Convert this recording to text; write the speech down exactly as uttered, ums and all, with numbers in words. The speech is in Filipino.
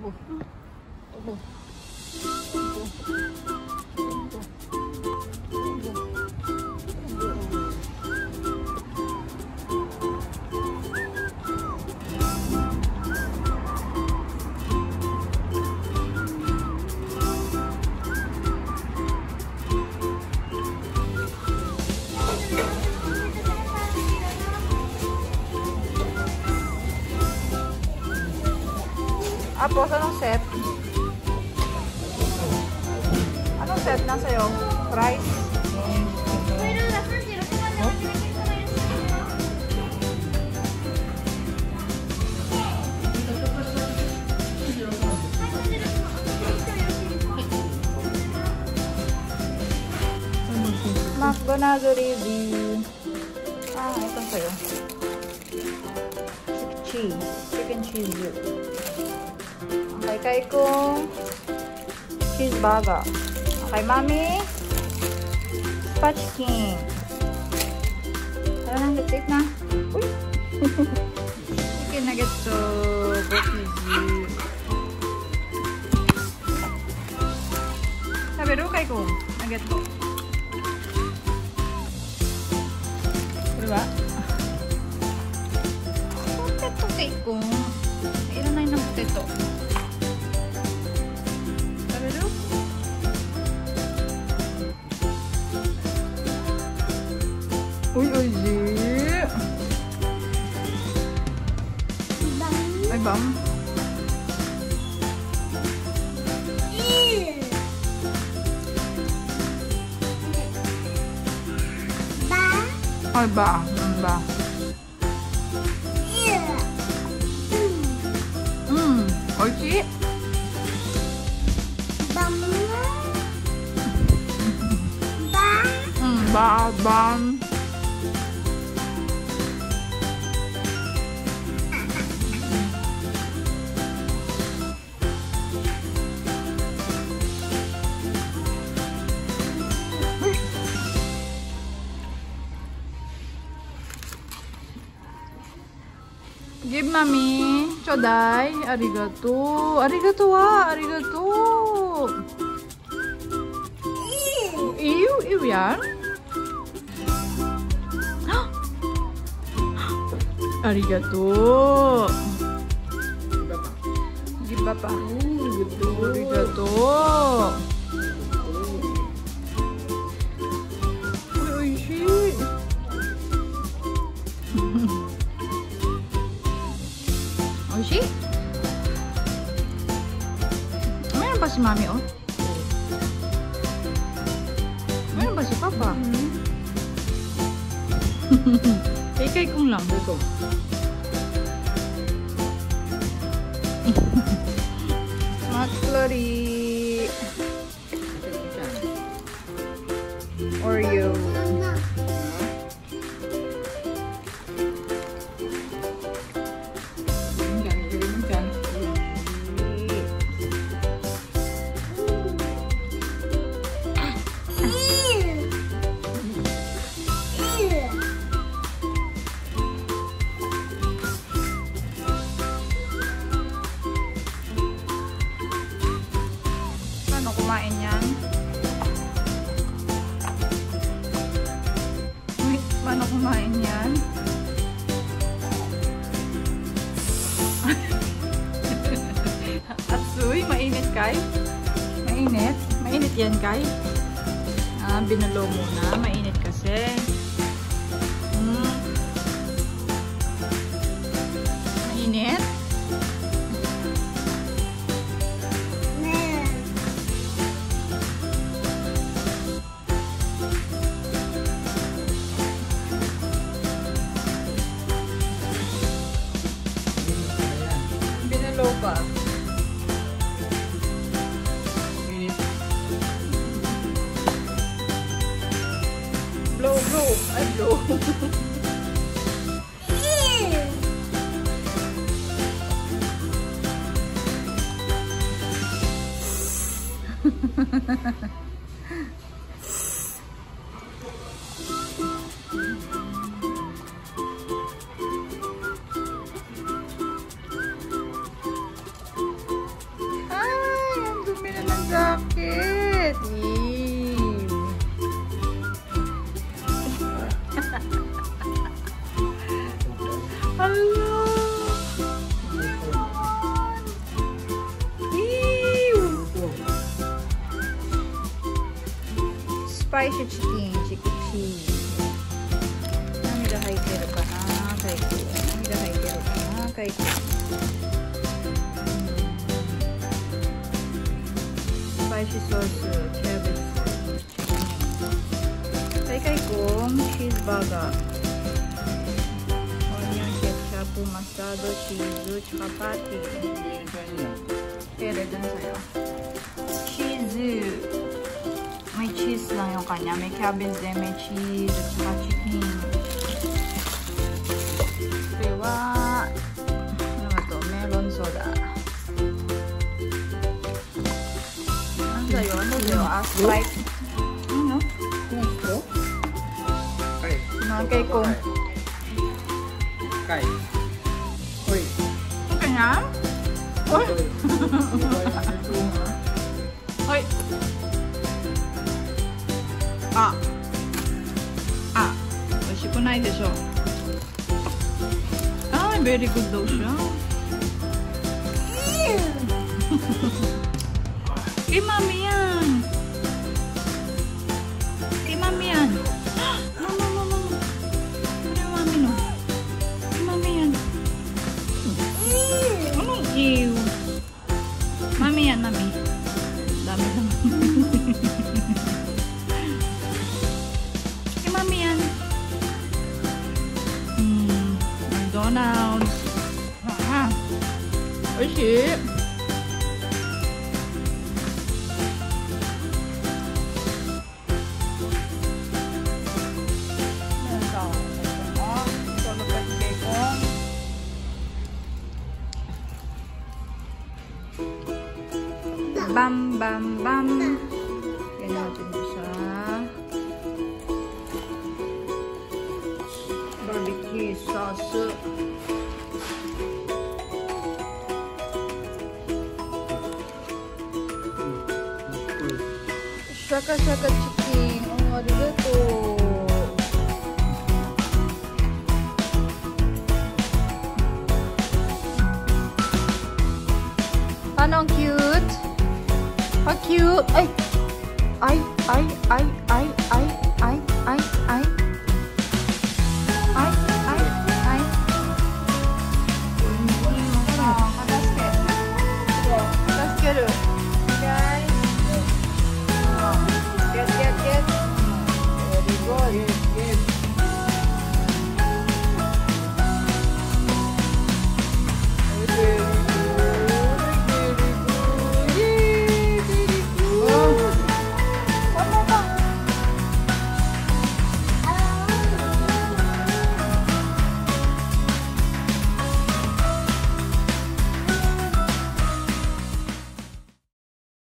Ubo. Ubo. Apos, anong set? Anong set na sa'yo? Rice? Pero la first zero, kung ano naman pinagay ko na yun. McDonald's review. Ah, ito sa'yo. Cheese. Chicken cheese. Okay, kay kong cheeseburger. Okay, mami. Spatch King. Tara na, let's eat na. Uy! Chicken nuggets so go easy. Sabi ro kay kong nugget ko. Diba? Potato kay kong. Ilan na yun ng potato? Uy, uy, zi. Ay, bang. Ay, ba. Ang ba. Hmm. Oishi. Hmm, ba, bang. Give mommy. Chodai. Arigato. Arigato wa. Arigato. Ew. Ew yan. Arigato. Give papa. Arigato. Oishi. Oishi? Meron ba si mami, oh? Meron ba si papa? Ikay kong lang. Ito. McFlurry. Oreo. Kumain yan. Wait, paano kumain yan? Atsuy, mainit kay? Mainit? Mainit yan kay? Ah, binulo muna. Mainit kasi. Hmm. Mainit? Pa. Blow, blow. Ay, blow. sakit. Ih. Hala. Ih. Spicy chicken, chicken cheese. 何が入ってるかな、カイ君。何が入ってるかな、カイ君。スパイシーソース、キャベツ、カイカイ君、チーズバーガー、オニオンケチャップ、マスタード、チーズ, chapati. Pwede dun sa'yo. Cheese. May cheese lang yung kanya. May cabbage din, may cheese, at saka chicken. Diba? Ano ba to? Melon soda. Ano sa'yo? Ano sa'yo? Ah, Sprite. Ano? Mga kay ko. Kay. Uy. Okay na? Uy! Uy! Ah! Ah! 美味しくないでしょ。Ah, very good daw siya. Kay mami yan. Kay mami yan. No, no, no, no. Kay mami no. Kay mami yan. Anong ew? Mami yan, mami. Dami naman. Kay mami yan. Hmm, McDonald's. Ah, おいしい。Bam, bam, bam. Lagyan natin ito sa barbecue sauce. Shaka-shaka chicken. Oh, arigato. Paano ang cute? How cute! Ay! Ay! Ay! Ay! Ay! Ay! Ay! Ay! Ay! Ay! Ay! Ay! Kadaske. Kadaskeる.